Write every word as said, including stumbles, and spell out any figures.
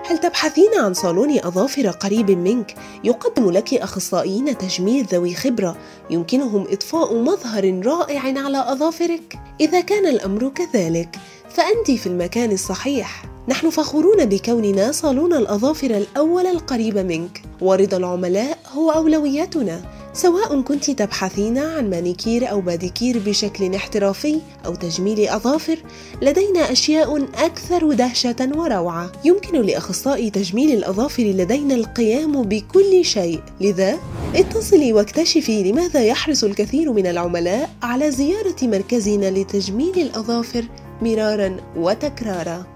هل تبحثين عن صالون أظافر قريب منك يقدم لك أخصائيين تجميل ذوي خبرة يمكنهم إضفاء مظهر رائع على أظافرك؟ إذا كان الأمر كذلك فأنت في المكان الصحيح. نحن فخورون بكوننا صالون الأظافر الأول القريب منك، ورضا العملاء هو أولويتنا. سواء كنت تبحثين عن مانيكير أو باديكير بشكل احترافي أو تجميل أظافر، لدينا أشياء أكثر دهشة وروعة. يمكن لأخصائي تجميل الأظافر لدينا القيام بكل شيء، لذا اتصلي واكتشفي لماذا يحرص الكثير من العملاء على زيارة مركزنا لتجميل الأظافر مرارا وتكرارا.